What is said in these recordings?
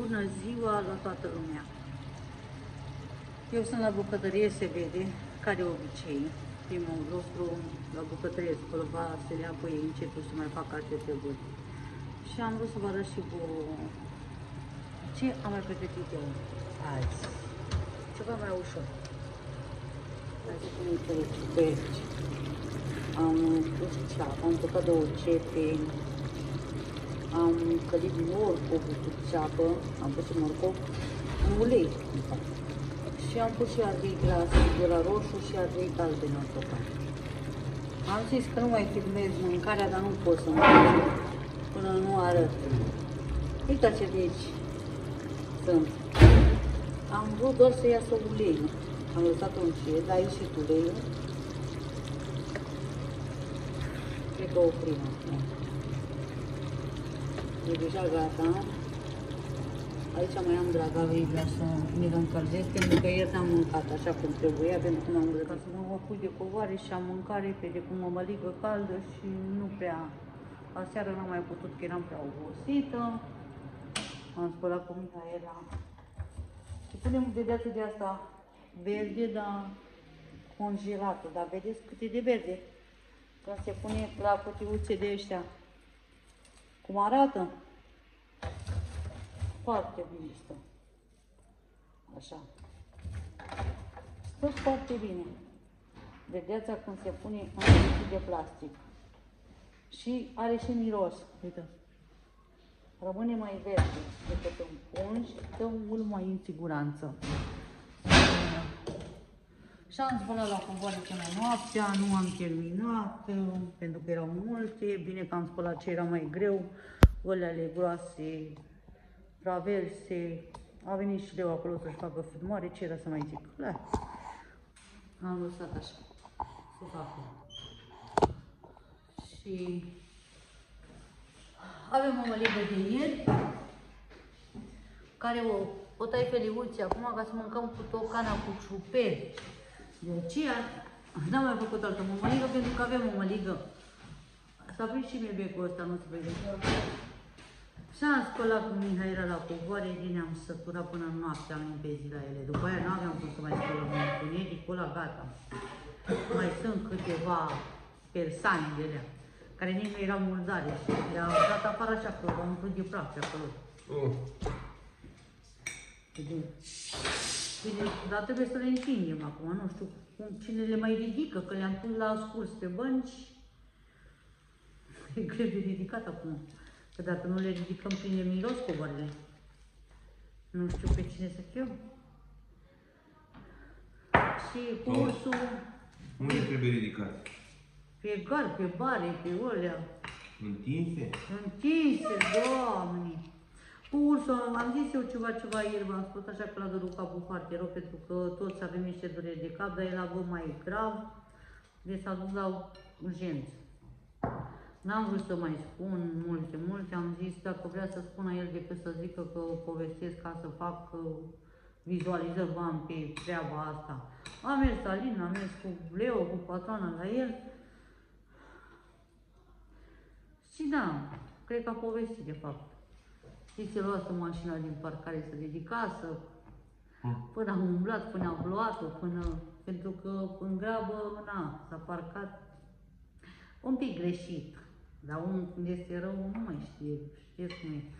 Bună ziua la toată lumea! Eu sunt la bucătărie, se vede, ca de obicei. Primul lucru, la bucătărie spăl vasele, apoi începe să mai fac alte treburi. Și am vrut să vă arăt și vouă ce am mai pregătit eu azi. Ceva mai ușor. Hai să punem cele ciuperci. Am pus ceapă, am tocat 2 cepe. Am călit morcovul cu ceapă, am pus morcov în ulei, în fapt. Și am pus și ardei gras, de la roșu și ardei galbene am tocat. Am zis că nu mai filmez mâncarea, dar nu pot să mănânc până nu arăt. Uitați ce de aici sunt. Am vrut doar să iasă uleiul. Am lăsat-o încet, a ieșit uleiul. Cred că oprim acum. E deja gata. Aici mai am dragavei, vreau să mi-l încălzesc, pentru că ieri n-am mâncat așa cum trebuia, pentru că m-am îmbrăcat să mă apuc de covoare și am mâncat repede, cu mămăligă caldă și nu prea. Aseară n-am mai putut, că eram prea obosită. Am spălat cu Mihaela. Și punem de dată de asta verde, dar congelată. Dar vedeți cât e de verde? Când se pune la cutiuțe de ăștia. Cum arată? Foarte bine stă. Așa. Stă foarte bine. Vedeața când se pune în cutii de plastic. Și are și miros. Uite. Rămâne mai verde decât în pun și stă mult mai în siguranță. Și am spălat la covoare până noaptea, nu am terminat, pentru că erau multe. Bine că am spălat ce era mai greu. Olele groase, traverse, a venit și Leo acolo să-și facă filmare, ce era să mai zic? La. Am lăsat așa, să facă. Și avem o măligă de ieri, care o tai feliuții acum ca să mâncăm cu tocana cu ciuperci. De aceea n-am mai făcut altă mămăligă, pentru că avem o măligă. S-a prins și mie becul ăsta, nu se vede. Și am spălat cu Mihaela la covoare, bine am săturat până noaptea, am limpezit la ele. După aia n-aveam cum să mai spălăm întunericul ăla, gata. Mai sunt câteva persane de alea, care nici nu erau murdare și le-am dat afară așa acolo, am umplut de praf pe acolo. Bine, dar trebuie să le împingem acum, nu știu cine le mai ridică, că le-am pus la ascuns pe bănci. E greu de ridicat acum. Că dacă nu le ridicăm, prinde miros covoarele. Nu știu pe cine să fiu. Și cu ursul... Unde trebuie ridicat? Pe gar, pe bare, pe olea. Întinse? Întinse, Doamne! Cu ursul am zis eu ceva ieri, v-am spus așa că l-a durut capul foarte rău, pentru că toți avem niște dureri de cap, dar el a avut mai grav, deci s-a dus la urgență. N-am vrut să mai spun multe, am zis dacă vrea să spună el decât să zică că povestesc ca să fac vizualizări v-am pe treaba asta. Am mers la Alin, am mers cu Leo, cu patroana la el. Și da, cred că a povestit de fapt. Și se luase mașina din parcare să dedicasă, până am umblat, până am luat-o, pentru că în grabă, na, s-a parcat un pic greșit. Dar unul când este rău nu mai știe, știți cum e.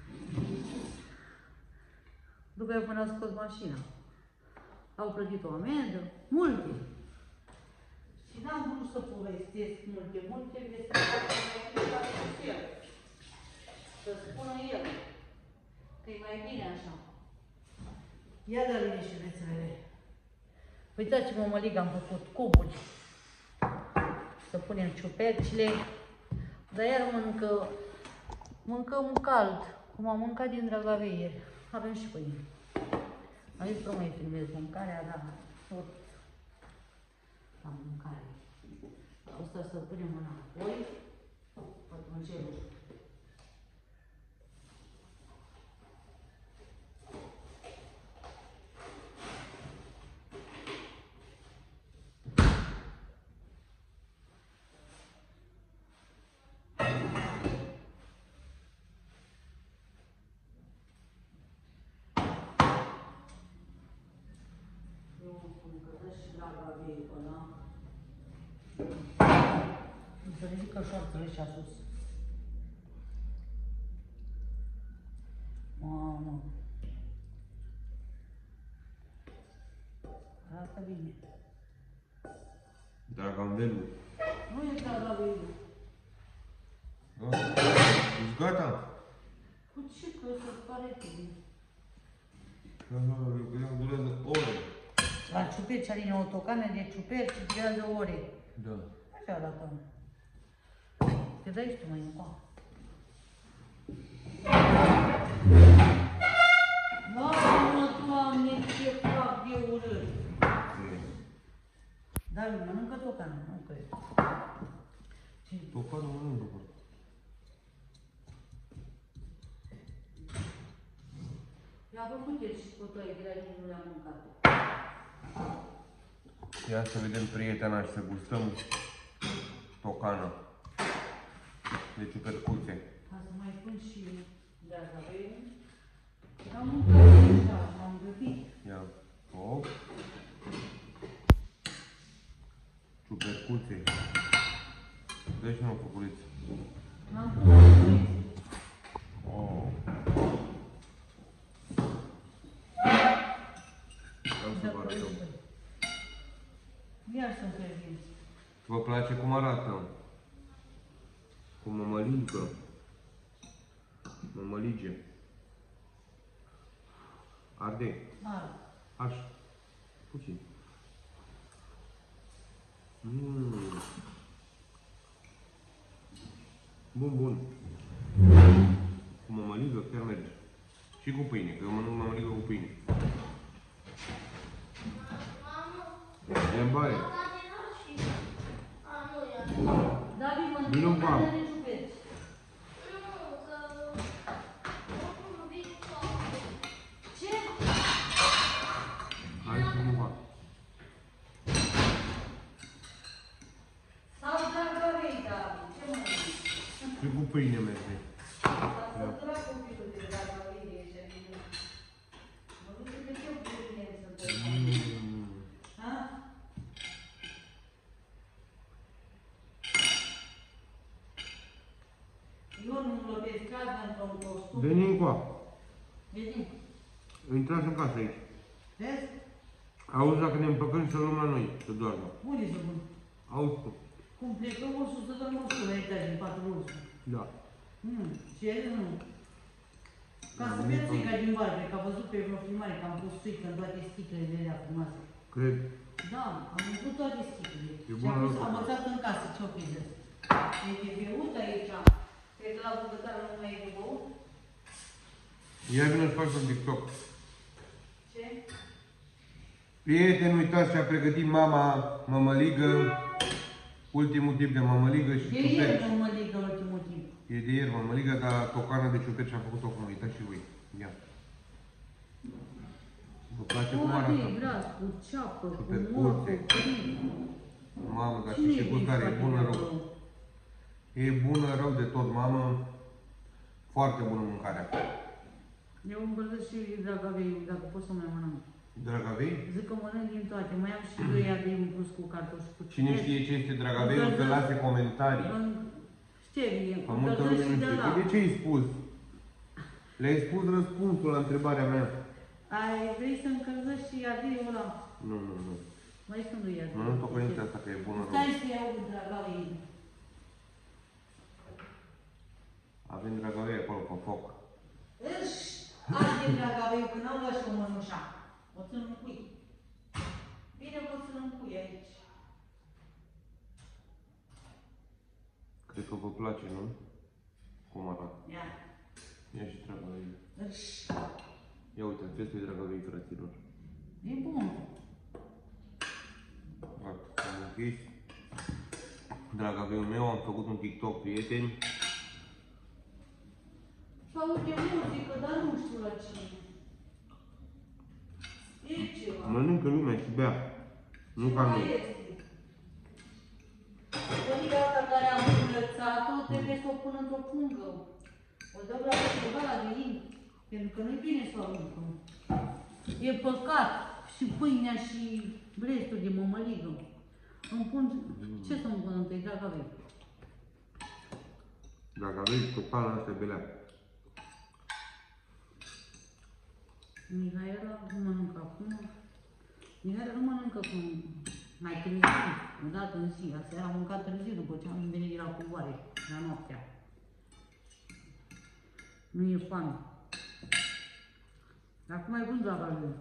După aia până a scos mașina. Au plătit o amendă, multe. Și n-am vrut să povestesc multe, despre el. Să spună el că e mai bine așa. Ia de-a liniștiulețele. Uitați-vă, mămăligă, am făcut cuburi. Să punem ciupercile. Dar iar mâncăm cald, cum am mâncat din dragavei ieri. Avem și pâine. Am zis că mai filmez mâncarea, dar tot la mâncare. Asta să punem înapoi, pătrunjelul. dragaveiul ăla. Să ridică șoarțele și sus. Mamă. Arată bine. Dragavelul. Nu e dragaveiul. Da? Ești gata? Cu ce? Că o să pare bine. Durează ore. La ciuperci, Aline, o tocană de ciuperci durează ore. Da. Așa arată. Te dai și tu mai încoa. Mamă, Doamne, ce fac de urât. Dar mănâncă tocană, nu cred. Tocană mănâncă. I-a făcut el și potoi, de la nimeni nu le-a mâncat. Ia să vedem prietena și să gustăm tocana de ciupercuțe. Ca să mai pun și dragaveiul. Am mâncat așa, m-am gândit. Ia, hop. Ciupercuțe. Dă și mă, făculiță. L-am pus la Oh. Vreau să vă arătăm. Iar sunt prezinți. Vă place cum arată? Cu mămăligă. Mămălige. Arde. Așa. Puțin. Bun, bun. Cu mămăligă chiar merge. Și cu pâine, că eu mănânc mămăligă cu pâine. E în baie. David, mă Vino întâlnesc cu apă. de ciuperci. Ce? Hai să nu fac. Sau dragavei, David, ce mănânci? Și cu pâine merge. S-a săturat copilul de dragavei de ăștia din lume. Mă duc de ce pâine sunt ăștia? Ha? Eu nu-mi lăbesc stradă într-un costum. Veni încoa. Vezi? Intrați în casă aici. Vezi? Auzi dacă ne împăcăm și să luăm la noi, să doarmă. Unde să pun? Auzi tu. Cum plecăm ursul să dăm ursul la etaj din patul ursul. Da. Ce nu? Ca să vezi țica din barbe, că a văzut pe vreo filmare că am pus țică în toate sticlele de alea frumoase. Cred. Da, am văzut toate sticlele. E Și bună am lucru. învățat în casă ce o fi zis. E de băut aici. Cred că la bucătară nu mai e de băut. Ia vină să faci un TikTok. Ce? Prieteni, uitați ce a pregătit mama mămăligă. Ultimul tip de mămăligă și De ieri ciuperci. nu mă ligă ultimul timp. E de ieri mămăligă, dar tocană de ciuperci am făcut-o acum. Uitați și voi. Ia. Vă place cum Poate arată? e gras, cu ceapă, cu Ciupercuțe. morcă, cu prin. Mamă, dar Cine și ce e gustare, e din bună spatele rău. tău? E bună rău de tot, mamă. Foarte bună mâncarea. Eu împărțesc și dragaveiul, dacă pot să mai mănânc. Dragavei? Zic că mănânc din toate. Mai am și doi ardei în plus cu cartofi cu Cine ciuperci. știe ce este dragaveiul, să lase comentarii. În stevie, Că cu multă cartofi lume nu și de știe. la. Păi de ce ai spus? Le-ai spus răspunsul la întrebarea mea. Ai, vrei să încălzești și ardeiul ăla? Nu, nu, nu. Mai sunt doi ardei. Mănânc tocănița asta, că e bună rău. Stai să iau dragavei. Avem dragavei acolo pe foc. Își arde dragaveiul, că n-au luat și o mănușa. O țin în cui. Bine, o țin în cui aici. Cred că vă place, nu? Cum arată. Ia. Ia și dragavei. Își. Ia uite, acesta e dragavei, fraților. E bun. Gata, am închis. Dragaveiul meu, am făcut un TikTok, prieteni. Sau de muzică, dar nu știu la cine. E ceva. Mănâncă lumea și bea. Nu ca Ceva noi. este. Păliga asta care am învățat-o, trebuie să o pun într-o pungă. O dau la ceva la venin. Pentru că nu-i bine să o aruncăm. E păcat. și pâinea și restul de mămăligă. Îmi pun, ce să-mi pun întâi, dacă avem? Dacă aveți tocană, asta e belea. Mihaela nu mănâncă acum. Mihaela nu mănâncă cum mai târziu, odată în zi. Asta am mâncat târziu după ce am venit de la cuvoare, la noaptea. Nu e foame. Acum e vând la lui.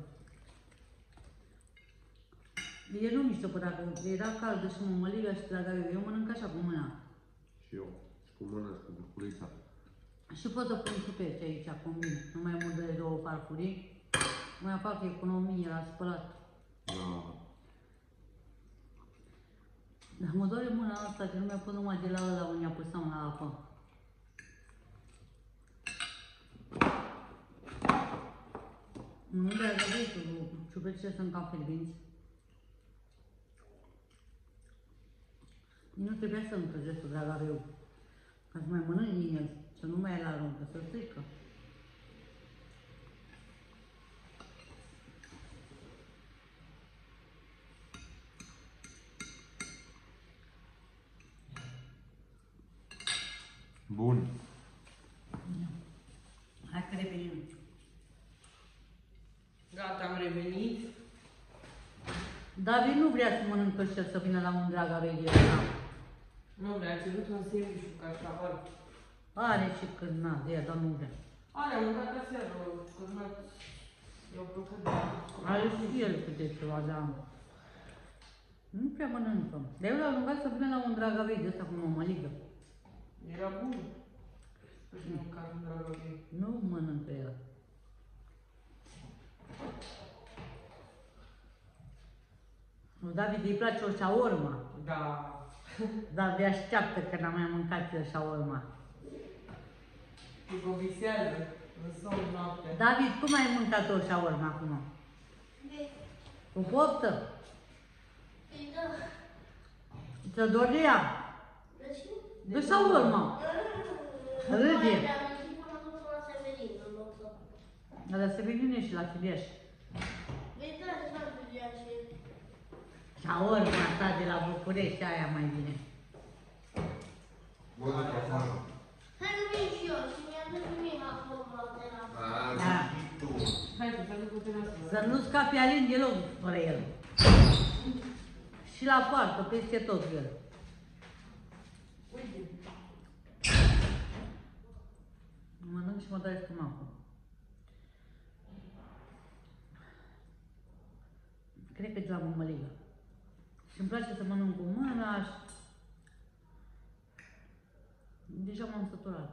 E nu mișto, că dacă era caldă și mămăliga și tragaiul, eu mănânc așa cu mâna. Și eu. Și cu mâna și cu buculița. Și pot să pun ciuperci aici, combin. Nu mai mult de 2 farfurii. Mai fac economie la spălat. Da. Dar mă doare mâna asta, că nu mi-a pus numai de la ăla unde apăsam la apă. Nu le-a găsit, ciupercile sunt cam fierbinți. Nu trebuia să încălzesc dragariu, ca să mai mănânc din el, să nu mai e la aruncă, să strică. Bun. Hai că revenim. Gata, am revenit. David nu vrea să mănâncă și el să vină la un drag avei de ăsta. Nu, mi-a cerut un sandwich cu cașcaval. Are și când na, de ea, dar nu vrea. Are, am mâncat aseară, cârnat. I-au plăcut de Are și el câte ceva, dar nu prea mănâncă. Dar eu l-am rugat să vină la un drag avei de ăsta cu mămăligă. Era bun. Și mâncat în dragă. Nu mănâncă el. Lui David îi place o șaorma. Da. Dar de așteaptă că n-am mai mâncat eu șaorma. După visează, în somn noaptea. David, cum ai mâncat o șaorma acum? Cu poftă? Ți-o dor de ea? De șaorma. Râde. La Severine și la Filiaș. Șaorma ta de la București, aia mai bine. Bă, de tocană. Hai că vin și eu și mi-a dus mie acum la terasă. Da. Tu. Hai să facă cu terasă. Să nu scapi Alin deloc fără el. Și la poartă, peste tot el. Uite. Mănânc și mă dai stomacul. Cred că de la mămăligă. Și îmi place să mănânc cu mâna și... Deja m-am săturat.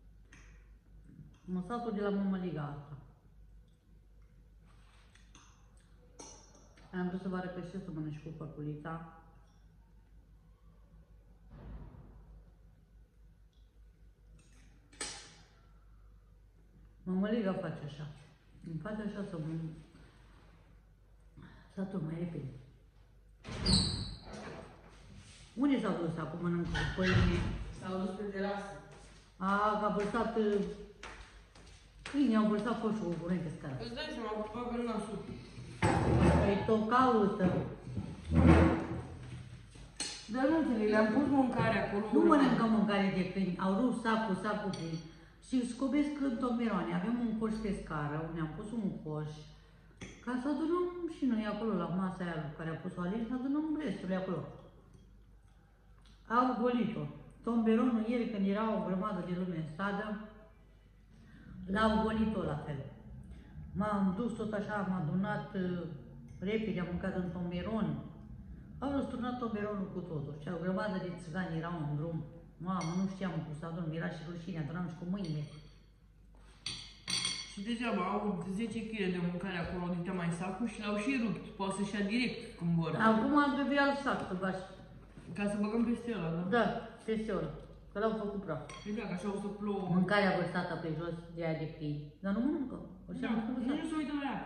Mă satur de la mămăliga asta. Am vrut să vă arăt și să mănânc și cu făculița. Mămăliga face așa. Îmi face așa să mănânc. Satur mai repede. Unde s-au dus acum mănânc cu pâine? S-au dus pe terasă. A vărsat câinii, au vărsat coșul cu curent pe scară. Îți dai seama că fac în nasul. Păi tot caută. Dar nu înțeleg, le-am pus mâncare acolo. Nu mănâncă mâncare de câini, au rupt sacul plin. Și scobesc în tomeroane. Avem un coș pe scară, unde am pus un coș. Ca să adunăm și noi acolo, la masa aia care a pus-o Alin, să adunăm resturile acolo. Au golit-o. Tomberonul ieri, când era o grămadă de lume în stradă, l-au golit-o la fel. M-am dus tot așa, am adunat repede, am mâncat în tomberon. Au răsturnat tomberonul cu totul și o grămadă de țigani erau în drum. Mamă, nu știam cum să adun, era și rușine, adunam și cu mâinile. Și degeaba au 10 kg de mâncare acolo din mai sacul și l-au și rupt. Poate să-și ia direct când vor. Acum am trebuit alt sac să bași. Ca să băgăm peste ăla, da? Da, peste ăla, că l-au făcut praf. Păi da, că așa o să plouă. Mâncarea vărsată pe jos de aia de câini. Dar nu mănâncă. Așa Da, nu nu se uită la ea.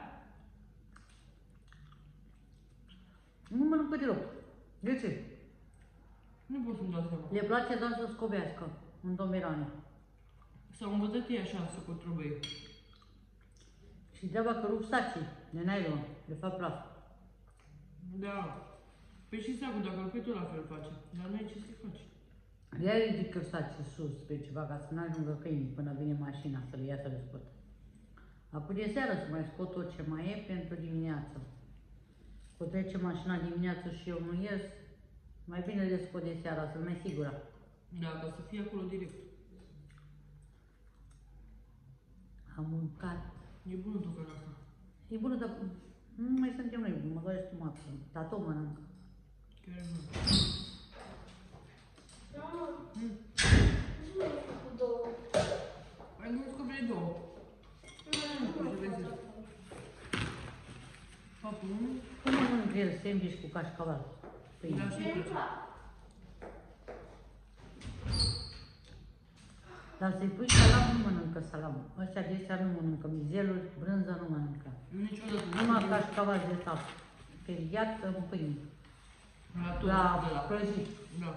Nu mănâncă deloc. De ce? Nu pot să-mi dau seama. Le place doar să scobească în tomerane. S-au învățat ei așa să cotrobăie. Și treaba că rup sacii de nylon, de fapt praf. Da. Păi și sacul, dacă îl pui tu la fel face. Dar nu e ce să faci. De-aia ridică sacii sus pe ceva, ca să nu ajungă câinii până vine mașina să le ia să le scot. Apoi de seară să mai scot tot ce mai e pentru dimineață. Că trece mașina dimineață și eu nu ies, mai bine le scot de seara, să-l mai sigura. Da, ca să fie acolo direct. Am mâncat. E bună tocana asta. E bună, dar nu mai suntem noi, mă doare stomac. Tato mănâncă. Chiar e bună. Mama, Mm. ce mi-ai făcut două? Ai gândit că vrei două. Nu, ce vezi? Faptul unu. Cum mănâncă el sandwich cu cașcaval? Pâine. Da, ce îmi plac? Dar să-i pui salam, nu mănâncă salam. Ăștia de ăștia nu mănâncă, mizelul, brânză nu mănâncă. Eu niciodată. Numai cașcaval de tap. Feriat în pâine. La tot. La prăjit. Da.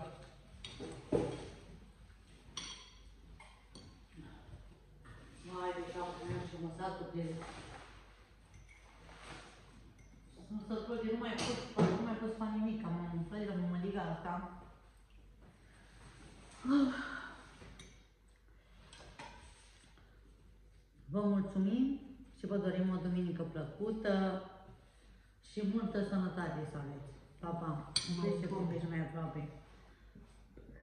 Mai de cap, și măsatul de... Nu să trage, nu mai pot să fac nimic, am umflat de mămăliga asta. Vă mulțumim și vă dorim o duminică plăcută și multă sănătate să aveți. Pa, pa! Deci, cum mai aproape.